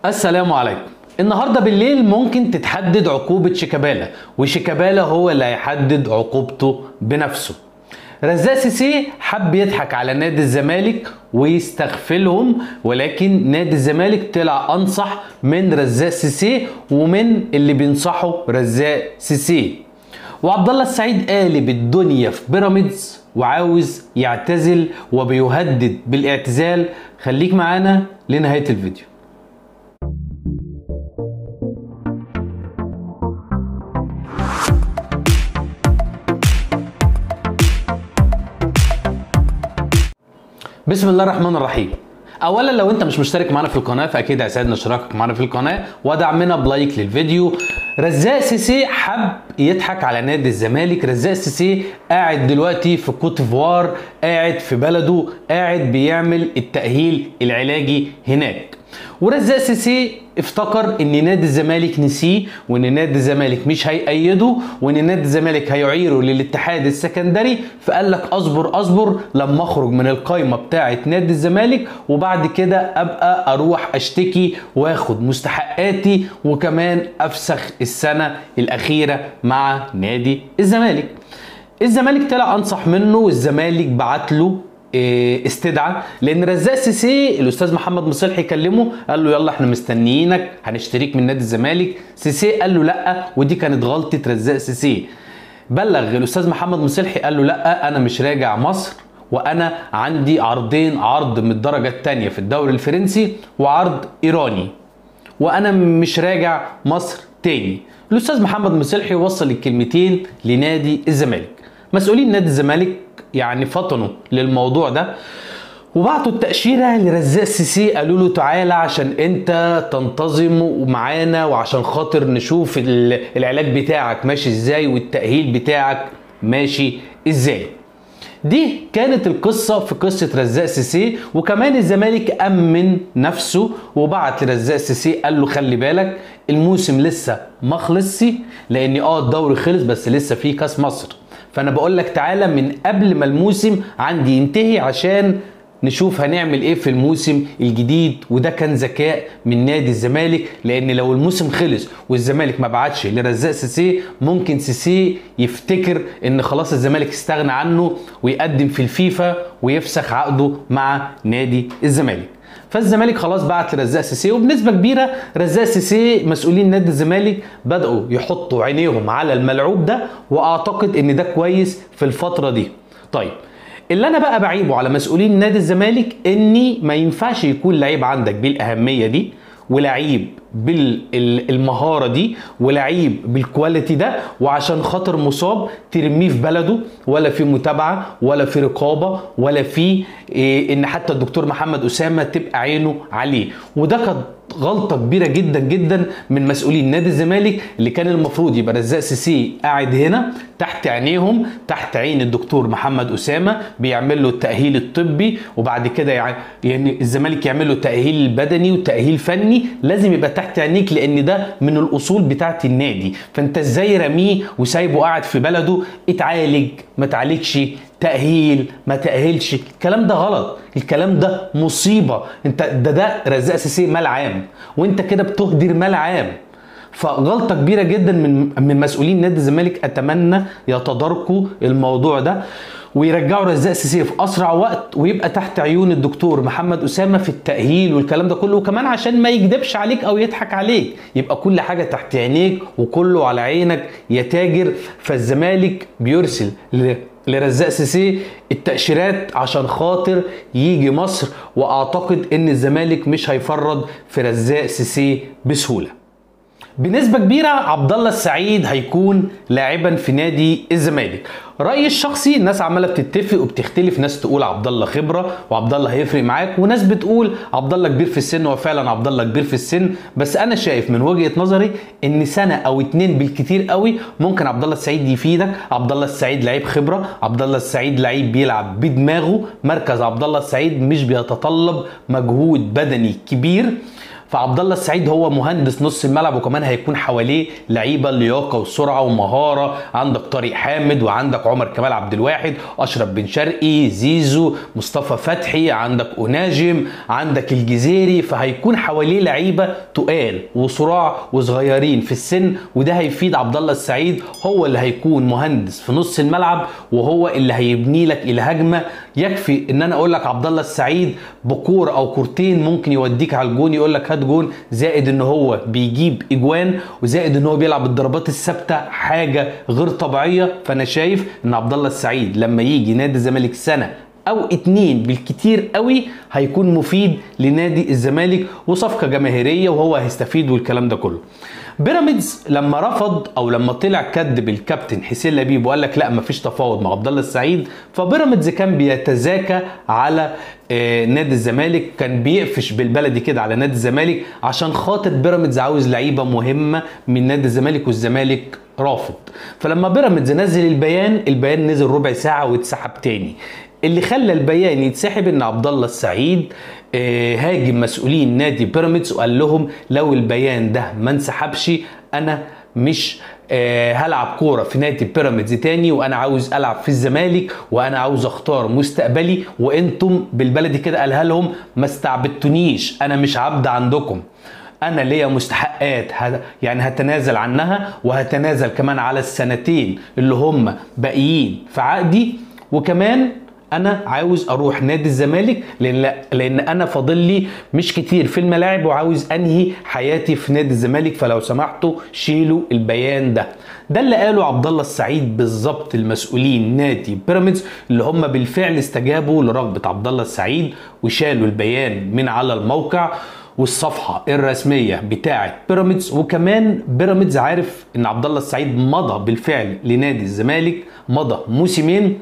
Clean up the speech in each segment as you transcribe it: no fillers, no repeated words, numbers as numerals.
السلام عليكم. النهارده بالليل ممكن تتحدد عقوبة شيكابالا، وشيكابالا هو اللي هيحدد عقوبته بنفسه. رزاق سيسي حب يضحك على نادي الزمالك ويستغفلهم، ولكن نادي الزمالك طلع انصح من رزاق سيسي ومن اللي بينصحوا رزاق سيسي. وعبد الله السعيد قالب الدنيا في بيراميدز وعاوز يعتزل وبيهدد بالاعتزال. خليك معانا لنهاية الفيديو. بسم الله الرحمن الرحيم. اولا لو انت مش مشترك معانا في القناه فاكيد هيساعدنا اشتراكك معانا في القناه ودعمنا بلايك للفيديو. رزاق سيسي حب يضحك على نادي الزمالك. رزاق سيسي قاعد دلوقتي في كوت ديفوار، قاعد في بلده، قاعد بيعمل التأهيل العلاجي هناك. ورزاق سيسي افتكر ان نادي الزمالك نسيه، وان نادي الزمالك مش هيأيده، وان نادي الزمالك هيعيره للاتحاد السكندري. فقال لك اصبر لما اخرج من القايمه بتاعه نادي الزمالك، وبعد كده ابقى اروح اشتكي واخد مستحقاتي، وكمان افسخ السنه الاخيره مع نادي الزمالك. الزمالك طلع انصح منه، والزمالك بعت له استدعى، لان رزاق سيسي الاستاذ محمد مصلحي كلمه قال له يلا احنا مستنيينك هنشتريك من نادي الزمالك. سيسي قال له لا، ودي كانت غلطه رزاق سيسي. بلغ الاستاذ محمد مصلحي قال له لا، انا مش راجع مصر، وانا عندي عرضين، عرض من الدرجه الثانيه في الدوري الفرنسي وعرض ايراني، وانا مش راجع مصر تاني. الاستاذ محمد مصلحي وصل الكلمتين لنادي الزمالك. مسؤولين نادي الزمالك يعني فطنوا للموضوع ده وبعتوا التأشيرة لرزاق سيسي، قالوا له تعالى عشان انت تنتظم معانا وعشان خاطر نشوف العلاج بتاعك ماشي ازاي والتأهيل بتاعك ماشي ازاي. دي كانت القصة في قصة رزاق سيسي. وكمان الزمالك أمن نفسه وبعت لرزاق سيسي قال له خلي بالك الموسم لسه ما خلصش، لان الدوري خلص بس لسه في كاس مصر، فانا بقول لك تعالى من قبل ما الموسم عندي ينتهي عشان نشوف هنعمل ايه في الموسم الجديد. وده كان ذكاء من نادي الزمالك، لان لو الموسم خلص والزمالك ما بعتش لرزاق سيسي ممكن سيسي يفتكر ان خلاص الزمالك استغنى عنه ويقدم في الفيفا ويفسخ عقده مع نادي الزمالك. فالزمالك خلاص بعت لرزاق سيسي، وبنسبه كبيره رزاق سيسي مسؤولين نادي الزمالك بداوا يحطوا عينيهم على الملعوب ده، واعتقد ان ده كويس في الفتره دي. طيب اللي انا بقى بعيبه على مسؤولين نادي الزمالك اني ما ينفعش يكون لعيب عندك بالاهميه دي، ولعيب بالمهاره دي، ولعيب بالكواليتي ده، وعشان خاطر مصاب ترميه في بلده، ولا في متابعه ولا في رقابه ولا في ان حتى الدكتور محمد اسامه تبقى عينه عليه. وده كانت غلطه كبيره جدا جدا من مسؤولين نادي الزمالك، اللي كان المفروض يبقى رزاق سيسي قاعد هنا تحت عينيهم، تحت عين الدكتور محمد اسامه بيعمل له التاهيل الطبي، وبعد كده يعني الزمالك يعمل له تاهيل بدني وتاهيل فني. لازم يبقى تحت عينيك لان ده من الاصول بتاعه النادي. فانت ازاي رميه وسايبه قاعد في بلده؟ اتعالج ما تعالجش، تأهيل ما تأهلش، الكلام ده غلط، الكلام ده مصيبة. انت ده رزاق سيسي مال عام، وانت كده بتهدر مال عام. فغلطة كبيرة جدا من مسؤولين نادي الزمالك. اتمنى يتداركوا الموضوع ده ويرجعوا رزاق سيسي في اسرع وقت، ويبقى تحت عيون الدكتور محمد اسامه في التاهيل والكلام ده كله. وكمان عشان ما يكذبش عليك او يضحك عليك، يبقى كل حاجه تحت عينيك وكله على عينك يا تاجر. فالزمالك بيرسل لرزاق سيسي التأشيرات عشان خاطر يجي مصر، واعتقد ان الزمالك مش هيفرط في رزاق سيسي بسهوله. بنسبة كبيرة عبد الله السعيد هيكون لاعبا في نادي الزمالك. رأيي الشخصي الناس عمالة بتتفق وبتختلف، ناس تقول عبد الله خبرة وعبد الله هيفرق معاك، وناس بتقول عبد الله كبير في السن، وفعلا عبد الله كبير في السن. بس انا شايف من وجهة نظري ان سنة او اتنين بالكتير قوي ممكن عبد الله السعيد يفيدك. عبد الله السعيد لعيب خبرة، عبد الله السعيد لعيب بيلعب بدماغه. مركز عبد الله السعيد مش بيتطلب مجهود بدني كبير، فعبد الله السعيد هو مهندس نص الملعب، وكمان هيكون حواليه لعيبه لياقه وسرعه ومهاره. عندك طارق حامد، وعندك عمر كمال عبد الواحد، اشرف بن شرقي، زيزو، مصطفى فتحي، عندك أناجم، عندك الجزيري. فهيكون حواليه لعيبه تقال وصراع وصغيرين في السن، وده هيفيد عبد الله السعيد. هو اللي هيكون مهندس في نص الملعب، وهو اللي هيبني لك الى هجمه. يكفي ان انا اقول لك عبد الله السعيد بكوره او كورتين ممكن يوديك على الجون، يقول لك هات جون، زائد ان هو بيجيب اجوان، وزائد ان هو بيلعب الضربات الثابته، حاجه غير طبيعيه. فانا شايف ان عبد الله السعيد لما يجي نادي الزمالك سنه او 2 بالكتير قوي هيكون مفيد لنادي الزمالك، وصفقه جماهيريه وهو هيستفيد والكلام ده كله. بيراميدز لما رفض او لما طلع كذب الكابتن حسين لبيب وقال لك لا مفيش تفاوض مع عبد الله السعيد، فبيراميدز كان بيتزاكى على نادي الزمالك، كان بيقفش بالبلدي كده على نادي الزمالك عشان خاطر بيراميدز عاوز لعيبه مهمه من نادي الزمالك، والزمالك رافض. فلما بيراميدز نزل البيان نزل ربع ساعه واتسحب تاني. اللي خلى البيان يتسحب ان عبد الله السعيد هاجم مسؤولين نادي بيراميدز وقال لهم لو البيان ده ما انسحبش انا مش هلعب كوره في نادي بيراميدز تاني، وانا عاوز العب في الزمالك، وانا عاوز اختار مستقبلي، وانتم بالبلدي كده قالها لهم ما استعبدتونيش، انا مش عبد عندكم، انا ليا مستحقات يعني هتنازل عنها، وهتنازل كمان على السنتين اللي هم باقيين في عقدي، وكمان انا عاوز اروح نادي الزمالك لان انا فاضل لي مش كتير في الملاعب، وعاوز انهي حياتي في نادي الزمالك، فلو سمحتوا شيلوا البيان ده. ده اللي قاله عبد الله السعيد بالظبط المسؤولين نادي بيراميدز، اللي هم بالفعل استجابوا لرغبه عبد الله السعيد وشالوا البيان من على الموقع والصفحه الرسميه بتاعه بيراميدز. وكمان بيراميدز عارف ان عبد الله السعيد مضى بالفعل لنادي الزمالك، مضى موسمين،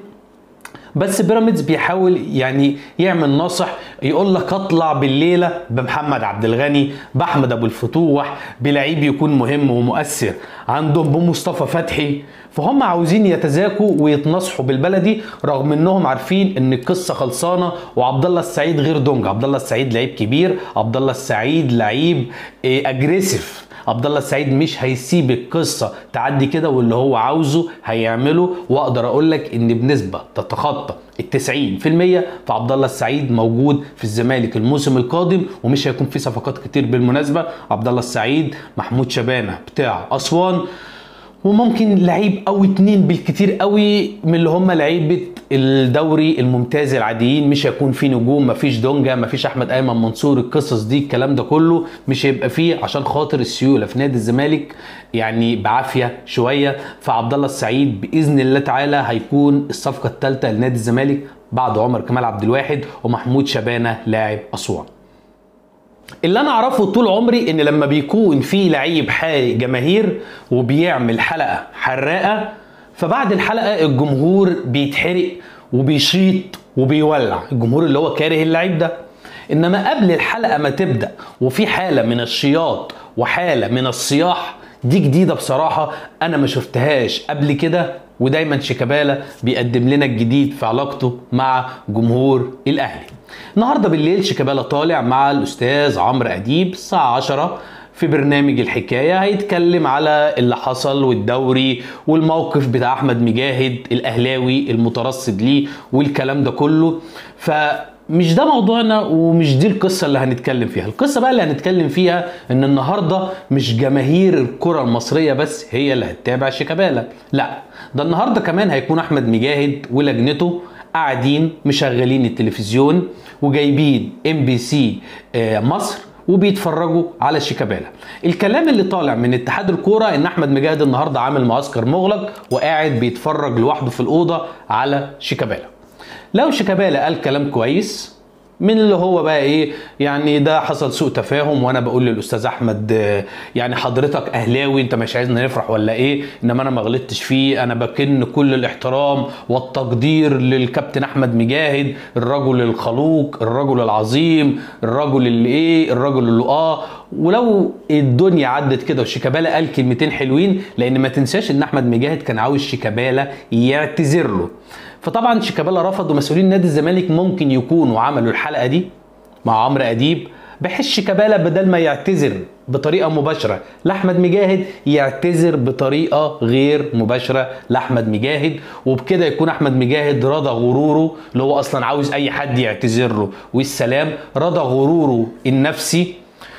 بس بيراميدز بيحاول يعني يعمل ناصح، يقول لك اطلع بالليله بمحمد عبد الغني، باحمد ابو الفتوح، بلعيب يكون مهم ومؤثر عندهم، بمصطفى فتحي. فهم عاوزين يتزاكوا ويتنصحوا بالبلدي، رغم انهم عارفين ان القصه خلصانه. وعبد الله السعيد غير دونج، عبد الله السعيد لعيب كبير، عبد الله السعيد لعيب اجريسيف، عبد الله السعيد مش هيسيب القصه تعدي كده، واللي هو عاوزه هيعمله. واقدر اقول لك ان بنسبه تتخطى ال90% فعبد الله السعيد موجود في الزمالك الموسم القادم، ومش هيكون في صفقات كتير بالمناسبه. عبد الله السعيد، محمود شبانه بتاع اسوان، وممكن لعيب او 2 بالكتير قوي من اللي هم لعيبه الدوري الممتاز العاديين. مش هيكون في نجوم، مفيش دونجا، مفيش احمد ايمن منصور، القصص دي الكلام ده كله مش هيبقى فيه، عشان خاطر السيوله في نادي الزمالك يعني بعافيه شويه. فعبد الله السعيد باذن الله تعالى هيكون الصفقه الثالثه لنادي الزمالك بعد عمر كمال عبد الواحد ومحمود شبانه لاعب اسوان. اللي انا اعرفه طول عمري ان لما بيكون في لعيب حارق جماهير وبيعمل حلقه حراقه، فبعد الحلقه الجمهور بيتحرق وبيشيط وبيولع، الجمهور اللي هو كاره اللعيب ده. انما قبل الحلقه ما تبدا وفي حاله من الشياط وحاله من الصياح، دي جديده بصراحه انا ما شفتهاش قبل كده. ودايما شيكابالا بيقدم لنا الجديد في علاقته مع جمهور الاهلي. النهارده بالليل شيكابالا طالع مع الاستاذ عمرو اديب الساعه 10 في برنامج الحكايه، هيتكلم على اللي حصل والدوري والموقف بتاع احمد مجاهد الاهلاوي المترصد ليه والكلام ده كله. فمش ده موضوعنا ومش دي القصه اللي هنتكلم فيها. القصه بقى اللي هنتكلم فيها ان النهارده مش جماهير الكره المصريه بس هي اللي هتتابع شيكابالا، لا ده النهارده كمان هيكون احمد مجاهد ولجنته قاعدين مشغلين التلفزيون وجايبين MBC مصر وبيتفرجوا على شيكابالا. الكلام اللي طالع من اتحاد الكوره ان احمد مجاهد النهارده عامل معسكر مغلق وقاعد بيتفرج لوحده في الاوضه على شيكابالا. لو شيكابالا قال كلام كويس من اللي هو بقى ايه يعني ده حصل سوء تفاهم، وانا بقول للاستاذ احمد يعني حضرتك اهلاوي انت مش عايزنا نفرح ولا ايه، انما انا ما غلطتش فيه، انا بكن كل الاحترام والتقدير للكابتن احمد مجاهد، الرجل الخلوق، الرجل العظيم، الرجل اللي ايه، الرجل اللي ولو الدنيا عدت كده وشيكابالا قال كلمتين حلوين، لان ما تنساش ان احمد مجاهد كان عاوز شيكابالا يعتذر له. فطبعا شيكابالا رفض، ومسؤولين نادي الزمالك ممكن يكونوا عملوا الحلقه دي مع عمرو اديب بحيث شيكابالا بدل ما يعتذر بطريقه مباشره لاحمد مجاهد يعتذر بطريقه غير مباشره لاحمد مجاهد، وبكده يكون احمد مجاهد رضى غروره اللي هو اصلا عاوز اي حد يعتذر له والسلام، رضى غروره النفسي.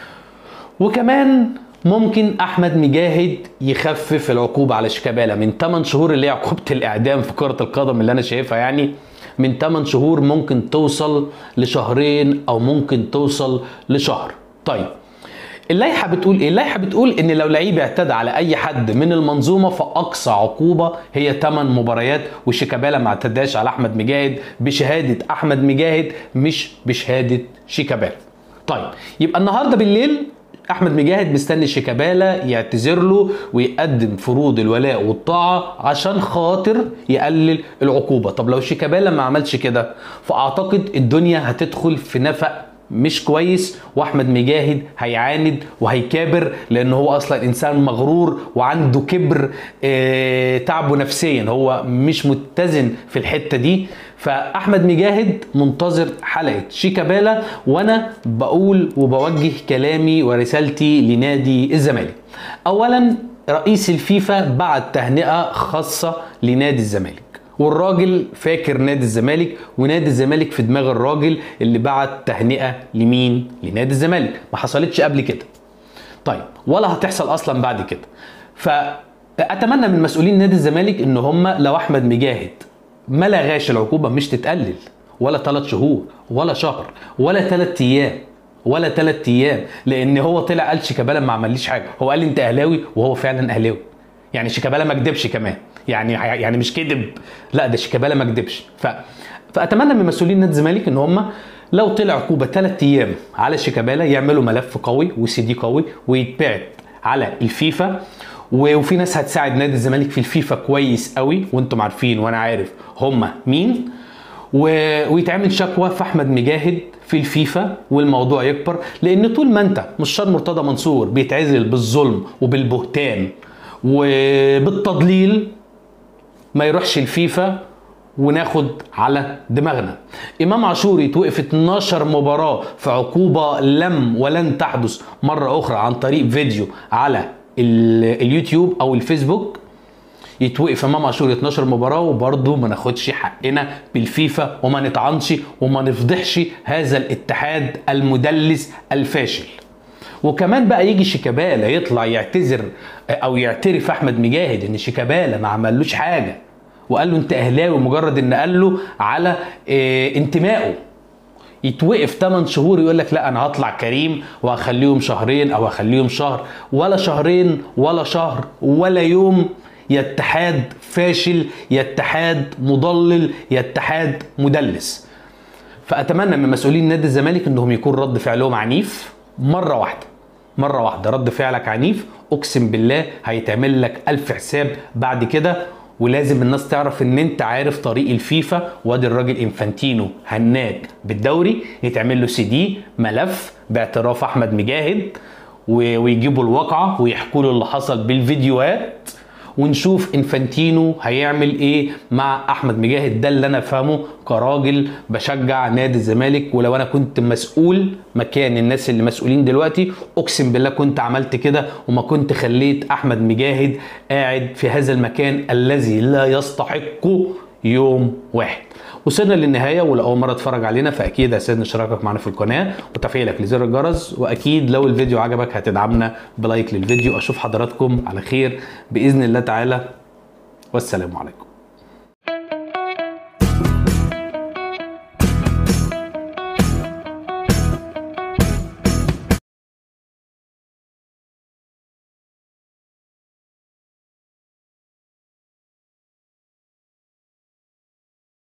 وكمان ممكن احمد مجاهد يخفف العقوبه على شيكابالا من 8 شهور اللي هي عقوبه الاعدام في كره القدم اللي انا شايفها، يعني من 8 شهور ممكن توصل لشهرين او ممكن توصل لشهر. طيب اللائحه بتقول ايه؟ اللائحه بتقول ان لو لعيب اعتدى على اي حد من المنظومه فاقصى عقوبه هي 8 مباريات، وشيكابالا ما اعتداش على احمد مجاهد بشهاده احمد مجاهد مش بشهاده شيكابالا. طيب يبقى النهارده بالليل احمد مجاهد مستني شيكابالا يعتذر له ويقدم فروض الولاء والطاعه عشان خاطر يقلل العقوبه. طب لو شيكابالا ما عملش كده فاعتقد الدنيا هتدخل في نفق مش كويس، واحمد مجاهد هيعاند وهيكابر لان هو اصلا انسان مغرور وعنده كبر تعبه نفسيا، هو مش متزن في الحته دي. فاحمد مجاهد منتظر حلقه شيكابالا، وانا بقول وبوجه كلامي ورسالتي لنادي الزمالك. اولا رئيس الفيفا بعت تهنئه خاصه لنادي الزمالك، والراجل فاكر نادي الزمالك، ونادي الزمالك في دماغ الراجل اللي بعت تهنئه لمين؟ لنادي الزمالك. ما حصلتش قبل كده، طيب ولا هتحصل اصلا بعد كده. فاتمنى من مسؤولين نادي الزمالك ان هم لو احمد مجاهد ما لغاش العقوبه مش تتقلل ولا 3 شهور ولا شهر ولا 3 ايام ولا 3 ايام، لان هو طلع قال شيكابالا ما عمليش حاجه، هو قال لي انت اهلاوي وهو فعلا اهلاوي. يعني شيكابالا ما كدبش كمان، يعني مش كذب، لا ده شيكابالا ما كدبش. فاتمنى من مسؤولين نادي الزمالك ان هم لو طلع عقوبه 3 ايام على شيكابالا يعملوا ملف قوي وسي دي قوي ويتبعت على الفيفا، وفي ناس هتساعد نادي الزمالك في الفيفا كويس قوي وانتم عارفين وانا عارف هم مين، ويتعمل شكوى في احمد مجاهد في الفيفا والموضوع يكبر. لان طول ما انت مستشار مرتضى منصور بيتعزل بالظلم وبالبهتان وبالتضليل ما يروحش الفيفا وناخد على دماغنا. امام عاشور يتوقف 12 مباراه في عقوبه لم ولن تحدث مره اخرى عن طريق فيديو على اليوتيوب او الفيسبوك، يتوقف امام عاشور 12 مباراه وبرضه ما ناخدش حقنا بالفيفا وما نطعنش وما نفضحش هذا الاتحاد المدلس الفاشل. وكمان بقى يجي شيكابالا يطلع يعتذر او يعترف احمد مجاهد ان شيكابالا ما عملوش حاجه وقال له انت اهلاوي مجرد ان قال له على انتمائه، يتوقف 8 شهور يقول لك لا انا هطلع كريم وهخليهم شهرين او هخليهم شهر، ولا شهرين ولا شهر ولا يوم. يا اتحاد فاشل، يا اتحاد مضلل، يا اتحاد مدلس. فاتمنى من مسؤولين نادي الزمالك انهم يكون رد فعلهم عنيف مره واحده. رد فعلك عنيف اقسم بالله هيتعمل لك 1000 حساب بعد كده. ولازم الناس تعرف ان انت عارف طريق الفيفا، وادي الراجل انفانتينو هناك بالدوري يتعمل له سي دي ملف باعتراف احمد مجاهد ويجيبوا الواقعه ويحكوا له اللي حصل بالفيديوهات، ونشوف انفانتينو هيعمل ايه مع احمد مجاهد. ده اللي انا فاهمه كراجل بشجع نادي الزمالك، ولو انا كنت مسؤول مكان الناس اللي مسؤولين دلوقتي اقسم بالله كنت عملت كده وما كنت خليت احمد مجاهد قاعد في هذا المكان الذي لا يستحق يوم واحد. وصلنا للنهايه، ولو اول مره تتفرج علينا فاكيد هيسعدنا اشتراكك معنا في القناه وتفعيلك لزر الجرس، واكيد لو الفيديو عجبك هتدعمنا بلايك للفيديو. اشوف حضراتكم على خير باذن الله تعالى، والسلام عليكم.